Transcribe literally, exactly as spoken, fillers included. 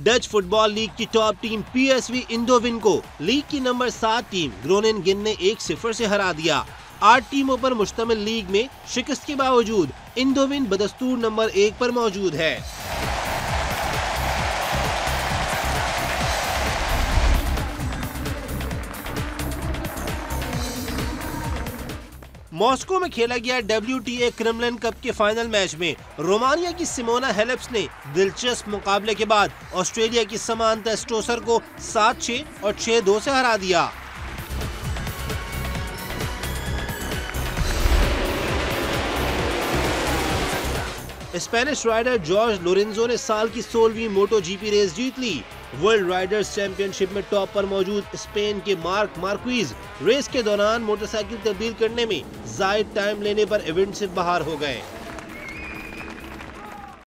Dutch football league की top team PSV Eindhoven को league की नंबर सात टीम ग्रोनिंगेन ने एक सिफर से हरा दिया। आठ टीमों पर मुश्तमिल लीग में शिकस्त के बावजूद इंडोविन बदस्तूर नंबर एक पर मौजूद है। मॉस्को में खेला गया डब्ल्यूटीए क्रिमलिन कप के फाइनल मैच में रोमानिया की सिमोना हेलेप्स ने दिलचस्प मुकाबले के बाद ऑस्ट्रेलिया की समांता स्टोसर को सात छह और छह दो से हरा दिया। स्पेनिश राइडर जॉर्ज लोरेंजो ने साल की सोलहवीं मोटो जीपी रेस जीत ली। वर्ल्ड राइडर्स चैंपियनशिप में टॉप पर मौजूद स्पेन के मार्क मार्क्वीज रेस के दौरान मोटरसाइकिल तब्दील करने में जायद टाइम लेने पर इवेंट से बाहर हो गए।